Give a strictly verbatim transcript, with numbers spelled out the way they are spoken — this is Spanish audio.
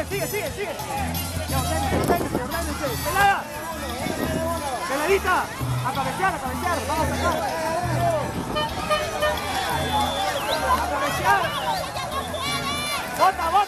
sigue, sigue, sigue. Ya, ordénense, ordénense, ordénense. ¡Pelada! ¡Peladita! A cabecear, a cabecear. Vamos a sacar. A cabecear. ¡Bota, bota!